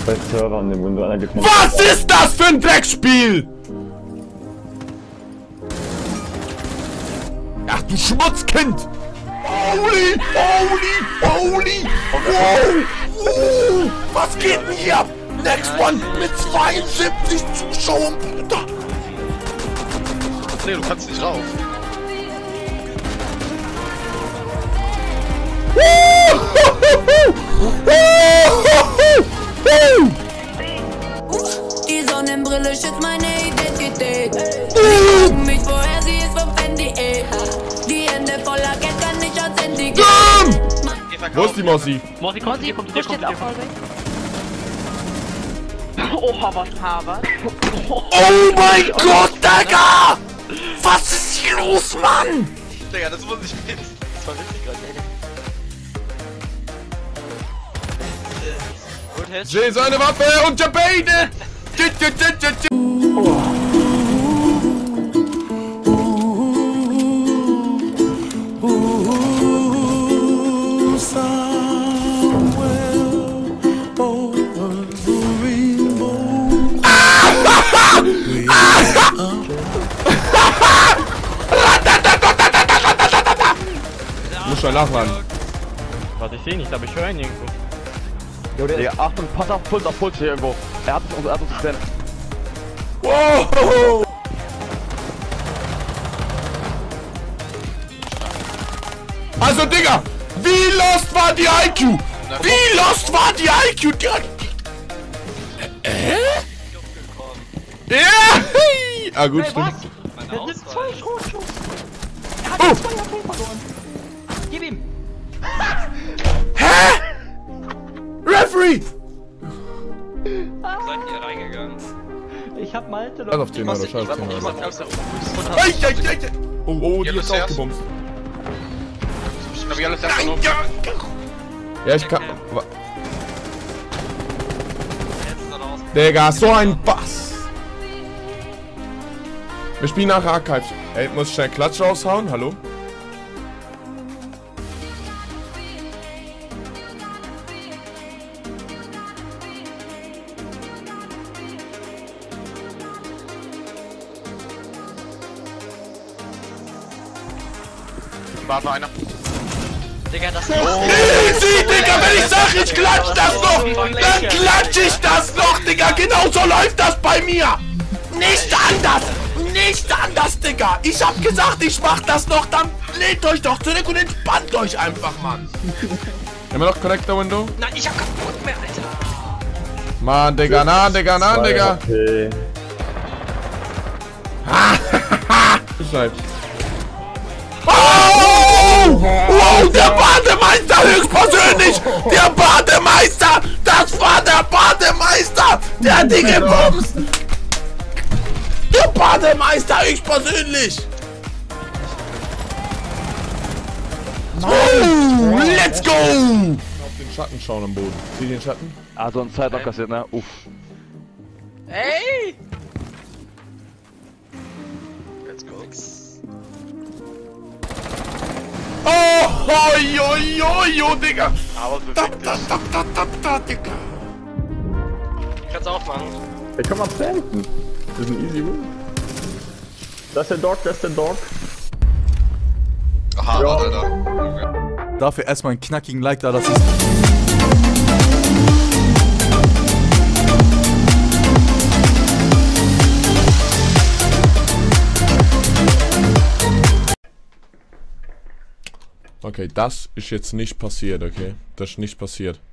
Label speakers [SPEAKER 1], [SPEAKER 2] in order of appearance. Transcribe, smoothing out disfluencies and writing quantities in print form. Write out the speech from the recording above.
[SPEAKER 1] Bei Servern im Windows einer gibt.
[SPEAKER 2] Was ist das für ein Dreckspiel? Ach du Schmutzkind! Holy! Wow! Was geht denn hier ab? Next One mit 72 Zuschauern, Bruder!
[SPEAKER 3] Nee, du kannst nicht rauf.
[SPEAKER 4] Die Sonnenbrille schützt meine Identität. Sie gucken mich vorher, sie ist vom Handy, ey. Die Hände voller Geld kann nicht ans Handy gehen.
[SPEAKER 2] Wo ist die Mossi?
[SPEAKER 5] Mossi, kommt zu dir. Oh, Harvard.
[SPEAKER 2] Oh mein Gott, Digga! Was ist hier los, Mann?
[SPEAKER 3] Digga, das muss ich wissen. Das war witzig gerade, ey.
[SPEAKER 2] Jay seine Waffe und Jabade! Muss schon nachladen.
[SPEAKER 5] Warte, ich seh nicht, aber ich höre ihn irgendwo.
[SPEAKER 1] Digga, Achtung, pass auf Puls hier irgendwo. Er hat uns gescannt.
[SPEAKER 2] Wow! Also, Digga, wie lost war die IQ? Wie lost war die IQ? Ja! Ah, gut, stimmt.
[SPEAKER 5] Er sind 2 Schrotschuss. Er hat 2 HP verloren. Gib ihm.
[SPEAKER 2] Hä? Referee!
[SPEAKER 3] Seid ihr reingegangen?
[SPEAKER 5] Ich hab Malte
[SPEAKER 2] Scheiß auf 10 Euro, scheiß auf 10 Euro. Oh, die ist aufgebumst.
[SPEAKER 3] Hab ich alles erst genommen?
[SPEAKER 2] Ja, ich kann... Digga, so ein Bass! Wir spielen nach Archives. Ey, muss schnell Klatsch raushauen, hallo?
[SPEAKER 3] Warte einer.
[SPEAKER 5] Digga, das ist...
[SPEAKER 2] Easy, Digga, wenn ich sag, ich klatsch das noch, dann klatsch ich das noch, Digga, genau so läuft das bei mir. Nicht anders, Digga. Ich hab gesagt, ich mach das noch, dann lehnt euch doch zurück und entspannt euch einfach, Mann. Immer noch Connector Window?
[SPEAKER 5] Nein, ich hab keinen Bock mehr, Alter.
[SPEAKER 2] Mann, Digga, na, Digga.
[SPEAKER 1] Okay.
[SPEAKER 2] Bescheid. Oh! Wow, der Bademeister höchstpersönlich! Der Bademeister! Das war der Bademeister! Der hat die gebumst! Der Bademeister höchstpersönlich! Oh, let's go! Auf den Schatten schauen am Boden. Sieh den Schatten?
[SPEAKER 1] Also ein Zeitlock kassiert, ne? Uff.
[SPEAKER 5] Ey!
[SPEAKER 3] Let's go.
[SPEAKER 2] Oh, Digga!
[SPEAKER 3] Aber bewegt dich.
[SPEAKER 2] Digga!
[SPEAKER 3] Kannst aufmachen.
[SPEAKER 1] Ich komm mal planten. Das ist ein easy win. Das ist der Dog.
[SPEAKER 3] Aha, ja. Alter.
[SPEAKER 6] Dafür erstmal einen knackigen Like da, das ist...
[SPEAKER 2] Okay, das ist jetzt nicht passiert, okay? Das ist nicht passiert.